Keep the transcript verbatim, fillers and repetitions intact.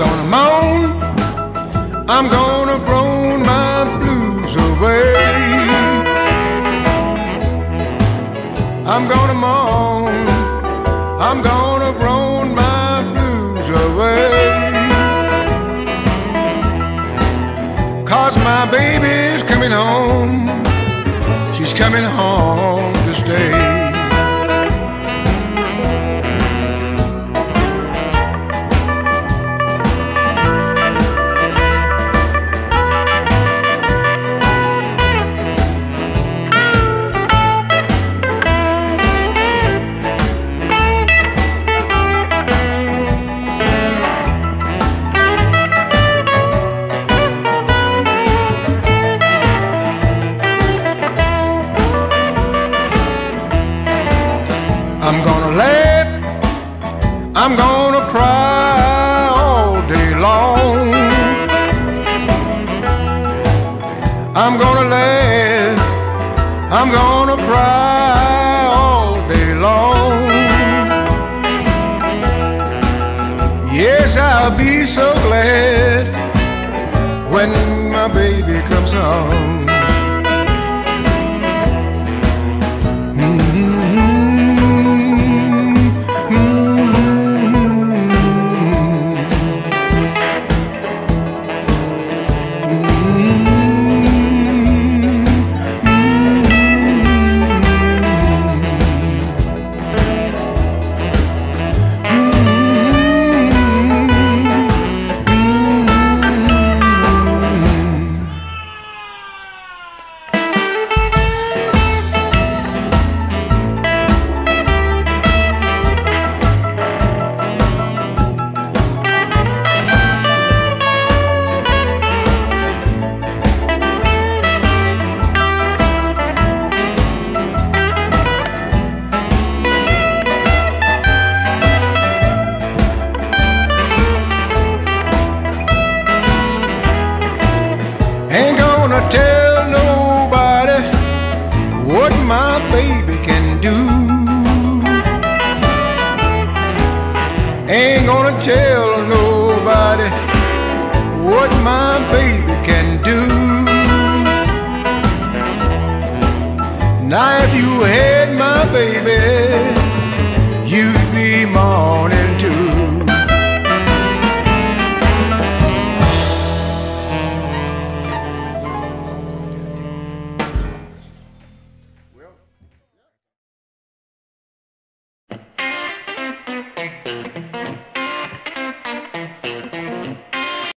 gonna moan, I'm gonna groan my blues away. I'm gonna moan, I'm gonna groan my blues away. 'Cause my baby's coming home, she's coming home to stay. I'm gonna laugh, I'm gonna cry all day long. I'm gonna laugh, I'm gonna cry all day long. Yes, I'll be so glad when my baby comes home. Ain't gonna tell nobody what my baby can do. Ain't gonna tell nobody what my baby can do. Now if you had my baby,